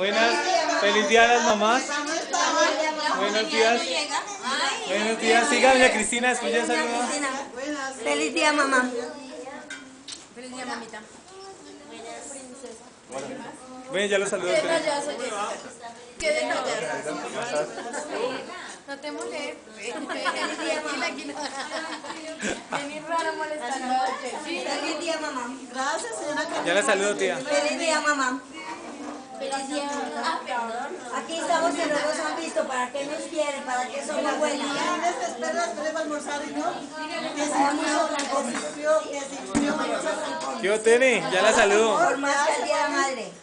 Buenas, feliz día a las mamás. Buenos días. Buenos días. Siga, doña Cristina, escucha esa mamá. Feliz día, mamá. Feliz día, mamita. Ven, ya lo saludo. Qué detallazo, Jessica. Qué detallazo. No te molestes. Venir raro molestando a Jessica. Feliz día, mamá. Gracias, señora. Ya la saludo, tía. Feliz día, mamá. Feliz día. Aquí estamos que no nos han visto. ¿Para qué nos quieren? ¿Para qué somos buenas? Espera para almorzar y no. Que si vamos a ¿Qué tiene? Ya la saludo. Por más que el día de la madre.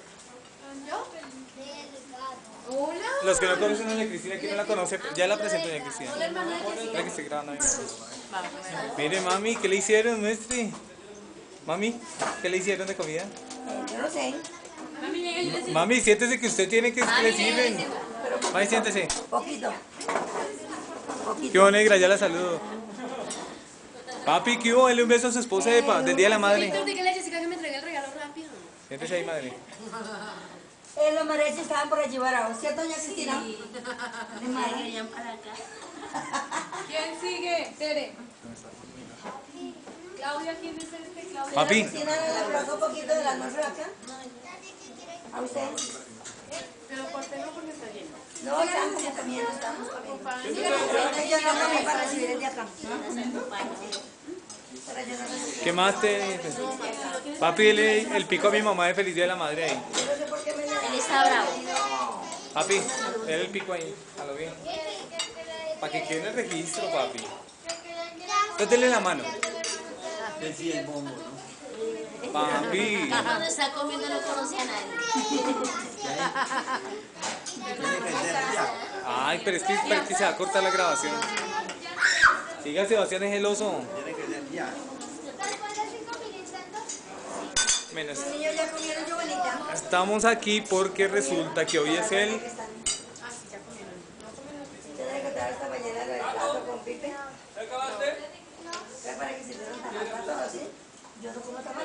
Hola. Los que no conocen a doña Cristina, ¿quién no la conoce? Ya la presento, doña Cristina. Hola, hermana de Jessica. La que estoy grabando ahí. Vamos. Mire, mami, ¿qué le hicieron, muestre? Mami, ¿qué le hicieron de comida? Yo no sé. Mami, siéntese que usted tiene que le sirven. Mami, siéntese. Poquito. ¿Qué hubo, negra? Ya la saludo. Papi, ¿qué hubo? Dale un beso a su esposa del Día de la Madre. Víctor, dígale a Jessica que me entregue el regalo rápido. Siéntese ahí, madre. Los mariachis estaban por allí varados, ¿cierto, doña Cristina? ¿Quién sigue? Tere. Claudia, ¿quién es este? Claudia. Papi. ¿Cristina le aplazó un poquito del almuerzo acá? ¿A usted? Pero corte no porque está lleno. No, estamos comiendo, estamos comiendo. Acompáñame. Yo no comí para recibir el de acá. Pero yo no recibí. ¿Qué más te...? Papi, dile el pico a mi mamá de feliz Día de la Madre ahí. Yo no sé por qué me le Él está bravo. Papi, dale el pico ahí, a lo bien. Para que quede en el registro, papi. Entonces denle la mano. Papi. Cuando está comiendo no conoce a nadie. Ay, pero es que se va a cortar la grabación. Siga, Sebastián es el oso. Menos. Los niños ya comieron, Giovanita. Estamos aquí porque resulta que hoy es el... Usted debe contar esta mañana lo del plato con Pipe. ¿Fue para que se dieran tamal para todos, sí? Yo no como tamal.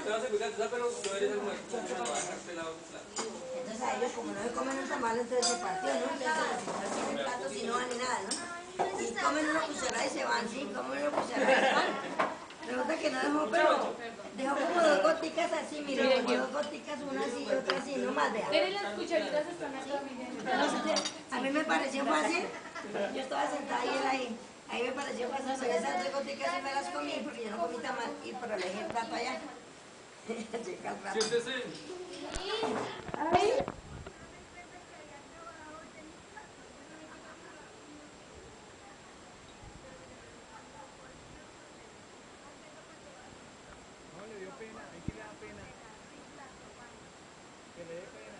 Entonces a ellos, como no se comen un tamal, entonces se partió, ¿no? Entonces no tienen platos y no van ni nada, ¿no? Y comen una cucharada y se van, sí, comen una cucharada y se van. Resulta que no dejó, pero dejó como dos goticas así, mira, como dos goticas, una así y otra así, no más, vea. Tere, las cucharitas están acá, miren. A mí me pareció fácil, yo estaba sentada y él ahí. Ahí me pareció fácil, pero esas dos goticas sí me las comí porque yo no comí tamal y por le dejé el plato allá. Llega el plato. Ay. No, le dio pena, hay que le da pena. Que le dé pena.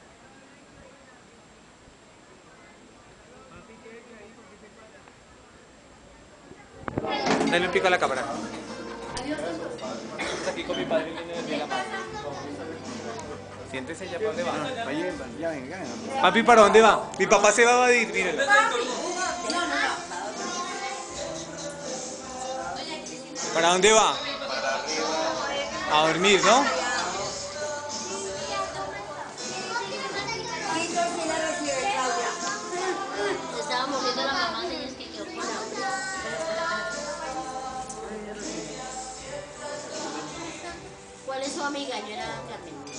Papi, quédate ahí porque se para. Dale un pico a la cámara. Estamos aquí con mi padre y niño del Día de la Madre. Siéntese ya, ¿para dónde va? Papi, ¿para dónde va? Mi papá se va a evadir, mírenlo. ¿Para dónde va? A dormir, ¿no? Víctor sí la recibe, Claudia. Se estaba moviendo la mamá de ellos que quedó por ¿Cuál es su amiga? Yo era Carmen.